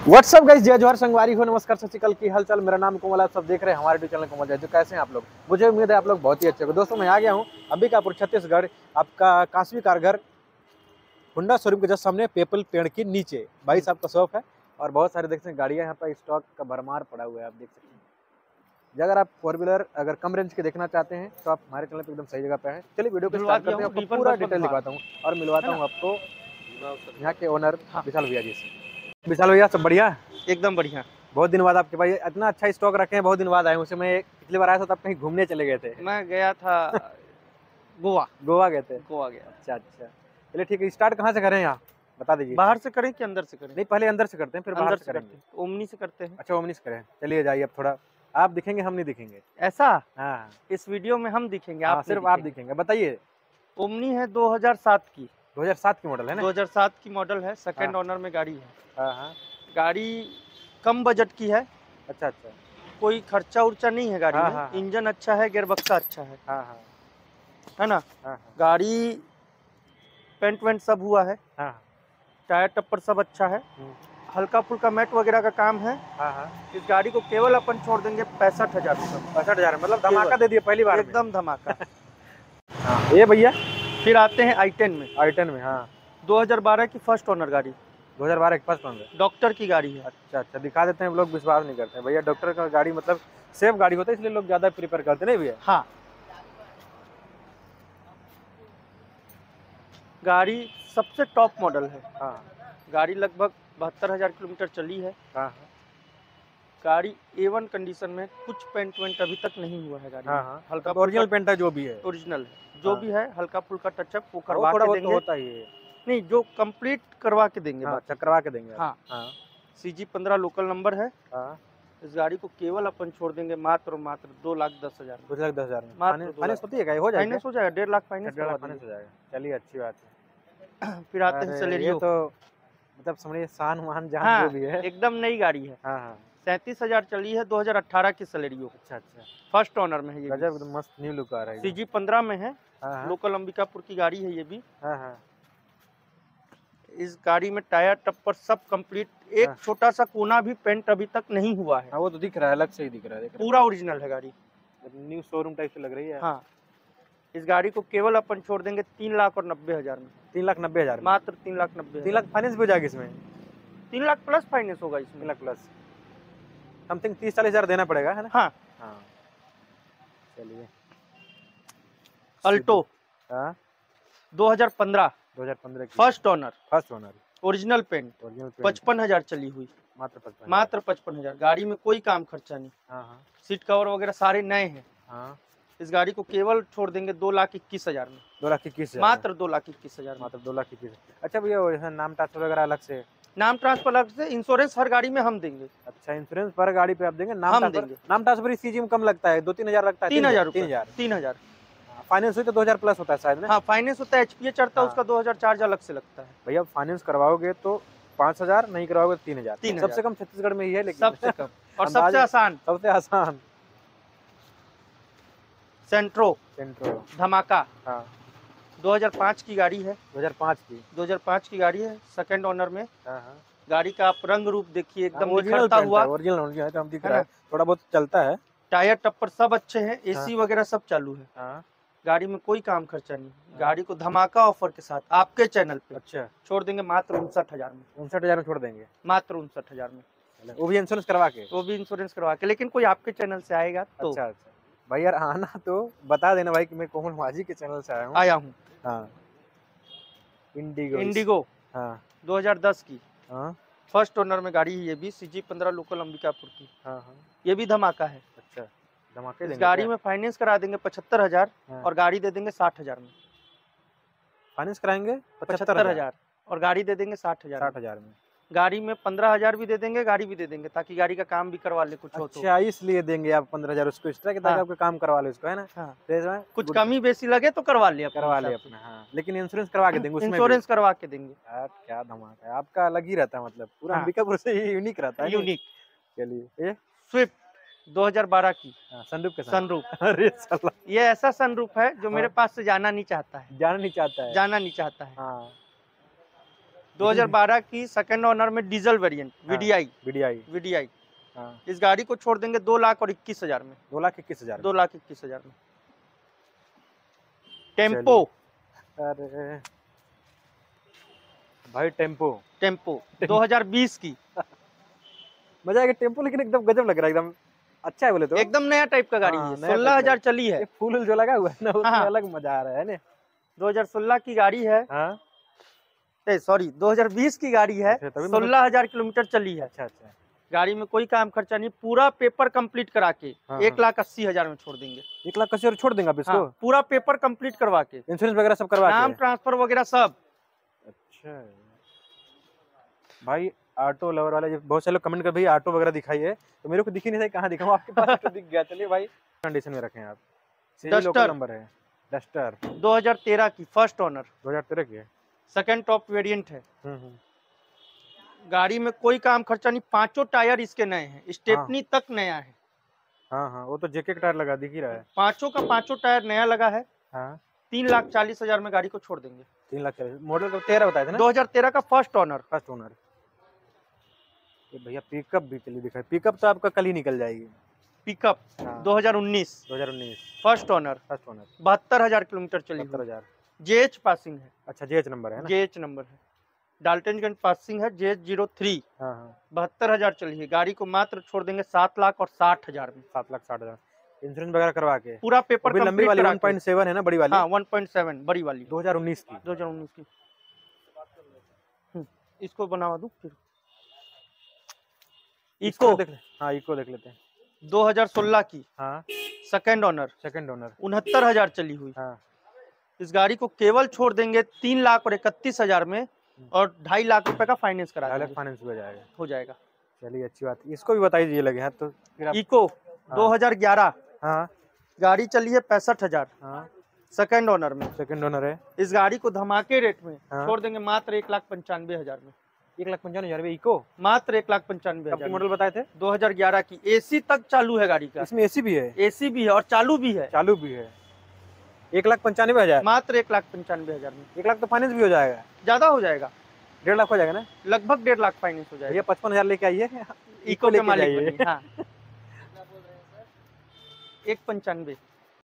WhatsApp guys, जय जोहर संगवारी हो, नमस्कार, सत श्री अकाल की हालचाल। मेरा नाम कोमल, आप सब देख रहे हैं हमारे यूट्यूब चैनल कोमल जय। कैसे हैं आप लोग? मुझे उम्मीद है आप लोग बहुत ही अच्छे हो। दोस्तों मैं आ गया हूं अंबिकापुर छत्तीसगढ़, आपका काशवी कारगर हुंडा शोरूम के जस्ट सामने पेपल पेड़ के नीचे भाई साहब का शॉप है और बहुत सारे देखते हैं गाड़ियां यहाँ पर स्टॉक का भरमार पड़ा हुआ है। आप देख सकते हैं, अगर आप 4 व्हीलर अगर कम रेंज के देखना चाहते हैं तो आप हमारे चैनल पर एकदम सही जगह पे हैं। चलिए वीडियो को स्टार्ट करते हैं, आपको पूरा डिटेल दिखाता हूँ और मिलवाता हूँ आपको यहाँ के ओनर विशाल भैया जी से। विशाल भैया सब बढ़िया? एकदम बढ़िया। बहुत दिन बाद आपके भाई इतना अच्छा स्टॉक रखे हैं, बहुत दिन बाद आए। उसे मैं पिछली बार आया था तब कहीं घूमने चले गए थे। मैं गया था गोवा गए थे। गोवा गया। अच्छा, चलिए ठीक है। स्टार्ट कहाँ से करें? यहाँ बता दीजिए। बाहर से करें कि अंदर से करें? नहीं, पहले अंदर से करते हैं, फिर बाहर से करेंगे। ओमनी से करते हैं। अच्छा, ओमनी से करें। चलिए जाइए, अब थोड़ा आप दिखेंगे, हम नहीं दिखेंगे। ऐसा? हाँ, इस वीडियो में हम दिखेंगे, आप सिर्फ आप दिखेंगे। बताइए। ओमनी है 2007 की। 2007 की मॉडल है ना? 2007 की मॉडल है, सेकंड ओनर में गाड़ी है। हाँ। गाड़ी कम बजट की है। अच्छा, कोई खर्चा उर्चा नहीं है गाड़ी में। इंजन अच्छा है, गियरबक्सा अच्छा है। है ना? गाड़ी पेंट वेंट सब हुआ है। टायर टप्पर सब अच्छा है। हल्का फुल्का मैट वगैरह का काम है। इस गाड़ी को केवल अपन छोड़ देंगे 65,000 रुपये। 65,000 मतलब धमाका दे दिए पहली बार? एकदम धमाका। ये भैया फिर आते हैं i10 में। i10 में 2012 की फर्स्ट ओनर गाड़ी। 2012 की फर्स्ट ओनर, डॉक्टर की गाड़ी है। अच्छा, दिखा देते हैं। लोग विश्वास नहीं करते भैया, डॉक्टर का गाड़ी मतलब सेफ गाड़ी होता है, इसलिए लोग ज्यादा प्रीफर करते नहीं भैया। हाँ, गाड़ी सबसे टॉप मॉडल है। गाड़ी लगभग 72,000 किलोमीटर चली है। गाड़ी A1 कंडीशन में, कुछ पेंट वेंट अभी तक नहीं हुआ है गाड़ी। हल्का ओरिजिनल पेंट है, जो भी है ओरिजिनल है, जो भी है। हल्का फुल्का टचअप वो करवा के देंगे। होता ही है। नहीं, जो कंप्लीट करवा के देंगे। करवा के देंगे। CG15 लोकल नंबर है। इस गाड़ी को केवल अपन छोड़ देंगे मात्र 2,10,000। 2,10,000 में फाइनेंस होती है? हो जाएगा, फाइनेंस हो जाएगा। 1.5 लाख फाइनेंस हो जाएगा। चलिए अच्छी बात है। फिर आते हैं सेलेरियो। तो मतलब समझिए शान मान जहां जो भी है, एकदम नई गाड़ी है। 37,000 चली है, 2018 की सेलेरियो। अच्छा, फर्स्ट ओनर में है ये। गजब, मस्त न्यू लुक आ रहा है। CG15 में है। लोकल अंबिकापुर की गाड़ी है ये भी। इस गाड़ी में टायर टप्पर सब कंप्लीट। एक छोटा सा कोना भी पेंट अभी तक नहीं हुआ है। वो तो दिख रहा है, अलग से ही दिख रहा है। पूरा ओरिजिनल है गाड़ी, न्यू शोरूम टाइप से लग रही है। इस गाड़ी को केवल अपन छोड़ देंगे 3,90,000 में। 3,90,000 मात्र 3,90,000। 3 लाख फाइनेंस भी हो जाएगा इसमें? 3 लाख प्लस फाइनेंस होगा इसमें। 3 लाख प्लस, समथिंग 30-40,000 देना पड़ेगा, है ना? हाँ। चलिए, अल्टो 2015 की फर्स्ट ओनर, ओरिजिनल पेंट। 55,000 चली हुई। मात्र 55,000। गाड़ी में कोई काम खर्चा नहीं। सीट कवर वगैरह सारे नए हैं। इस गाड़ी को केवल छोड़ देंगे 2,21,000 में। 2,21,000 मात्र 2,21,000। मात्र 2,21,000। अच्छा भैया, नाम ट्रांसफर वगैरह अलग से? नाम ट्रांसफर अलग से। इंश्योरेंस हर गाड़ी में हम देंगे। अच्छा, इंश्योरेंस पर गाड़ी पे आप देंगे? नाम ट्रांसफर इस चीज में कम लगता है, 2-3,000 लगता है। 3,000। फाइनेंस हुई तो 2,000 प्लस होता है शायद ना? फाइनेंस होता है, HPA चढ़ता है, उसका 2,000 चार्ज अलग से लगता है। भैया फाइनेंस करवाओगे तो 5,000, नहीं करवाओगे तो 3,000। सबसे कम छत्तीसगढ़ में ही है, लेकिन सबसे कम और सबसे आसान सेंट्रो धमाका। 2005 की गाड़ी है। 2005 की गाड़ी है, सेकंड ओनर में। गाड़ी का आप रंग रूप देखिए, एकदम निखरता हुआ। ओरिजिनल है, तो हम दिख रहा है, थोड़ा बहुत चलता है। टायर टप्पर सब अच्छे हैं, AC वगैरह सब चालू है। गाड़ी में कोई काम खर्चा नहीं। गाड़ी को धमाका ऑफर के साथ आपके चैनल पे छोड़ देंगे मात्र 59,000 में। 59,000 में छोड़ देंगे? मात्र 59,000 में। वो भी इंश्योरेंस करवा के? वो भी इंश्योरेंस करवा के, लेकिन कोई आपके चैनल से आएगा तो। अच्छा भाई यार, आना तो बता देना भाई कि मैं कोमल माझी के चैनल से आया हूँ। इंडिगो 2010 की फर्स्ट ओनर में गाड़ी है ये भी। CG15 लोकल अंबिकापुर की। ये भी धमाका है। अच्छा, धमाके इस गाड़ी में फाइनेंस करा देंगे 75,000 और गाड़ी दे देंगे 60,000 में। फाइनेंस कराएंगे 75,000 और गाड़ी दे देंगे 60,000 में। गाड़ी में 15,000 भी दे देंगे, गाड़ी भी दे देंगे, ताकि गाड़ी का काम भी करवा ले कुछ हो तो। अच्छा, इसलिए देंगे आप 15,000 उसको एक्स्ट्रा, ताकि आपका काम करवा ले उसको, है ना? कुछ कमी बेसी लगे तो करवा ले अपना। लेकिन इंश्योरेंस करवा के देंगे? इंश्योरेंस करवा के देंगे। यार क्या धमाका है आपका, अलग ही रहता है, मतलब पूरा अंबिकापुर से यूनिक रहता है। यूनिक। चलिए, स्विफ्ट 2012 की सनरूफ के साथ। सनरूफ। अरे साला, ये ऐसा सनरूफ है जो मेरे पास से जाना नहीं चाहता है। जाना नहीं चाहता है। 2012 की सेकंड ओनर में डीजल वेरिएंट वीडीआई। वीडीआई इस गाड़ी को छोड़ देंगे 2,21,000 में। 2,21,000 2,21,000 में। टेम्पो, अरे भाई टेम्पो 2020 की। मजा आएगा टेम्पो, लेकिन एकदम गजब लग रहा है, एकदम अच्छा है बोले तो। एकदम नया टाइप का गाड़ी है, 16,000 चली है। फूल जो लगा हुआ है ना, उसमें अलग मजा आ रहा है ना। 2016 की गाड़ी है। सॉरी 2020 की गाड़ी है। 16,000 किलोमीटर चली है। अच्छा अच्छा। गाड़ी में कोई काम खर्चा नहीं, पूरा पेपर कंप्लीट करा के 1,80,000 में छोड़ देंगे। 1,80,000 छोड़ देंगे आप इसको? पूरा पेपर कंप्लीट करवा के, इंश्योरेंस वगैरह सब करवा के, नाम ट्रांसफर वगैरह सब। अच्छा भाई, ऑटो लवर वाले बहुत सारे लोग कमेंट कर भैया ऑटो वगैरह दिखाइए, तो मेरे को दिख ही नहीं था कहाँ दिखाऊं, आपके पास तो दिख गया। चलिए भाई, कंडीशन में रखें आप। डस्टर नंबर है, डस्टर 2013 की, फर्स्ट ओनर। 2013 की है, सेकंड टॉप वेरिएंट है। गाड़ी में कोई काम खर्चा नहीं, 5 टायर इसके नए हैं, स्टेपनी तक नया है। हाँ, वो तो जेके का टायर लगा दिख ही रहा है। 5 टायर नया लगा है। 3,40,000 में गाड़ी को छोड़ देंगे। 3,40,000। मॉडल तो 13 बताया था ना? 2013 का फर्स्ट ओनर। ये भैया पिकअप भी चलिए दिखाई, पिकअप तो आपका कल ही निकल जाएगी। पिकअप 2019 फर्स्ट ओनर 72,000 किलोमीटर चली। 72,000 जेएच पासिंग है। अच्छा, जेएच नंबर है ना? जेएच नंबर है, डाल्टनगंज पासिंग है, जेएच 03। 72,000 चली है। गाड़ी को मात्र छोड़ देंगे 7,60,000 में। 7,60,000 इंश्योरेंस वगैरह करवा के, पूरा पेपर लंबी वाली 1.7 है ना, बड़ी वाली? हाँ 1.7 बड़ी वाली 2019 की। 2019 की। इसको बनवा दूं फिर। इको देख ले। हाँ, इको देख लेते हैं। 2016 की, सेकंड ओनर 69,000 चली हुई। इस गाड़ी को केवल छोड़ देंगे 3,31,000 में, और 2.5 लाख रुपए का फाइनेंस करा देंगे। फाइनेंस हो जाएगा। चलिए अच्छी बात, इसको भी बता दीजिए लगे हैं तो फिर आप। इको 2011 गाड़ी चली है 65,000, सेकंड ओनर में। सेकंड ओनर है। इस गाड़ी को धमाके रेट में छोड़ देंगे मात्र 1,95,000 में। 1,95,000 इको, मात्र 1,95,000। मॉडल बताए थे? 2011 की, एसी तक चालू है गाड़ी का। इसमें एसी भी है? एसी भी है और चालू भी है। 1,95,000 मात्र 1,95,000 में। 1 लाख तो फाइनेंस भी हो जाएगा? ज्यादा हो जाएगा, 1.5 लाख हो जाएगा ना? लगभग 1.5 लाख फाइनेंस हो जाएगा। ये 55,000 लेके आइए, इको के मालिक बनिए। 1,95,000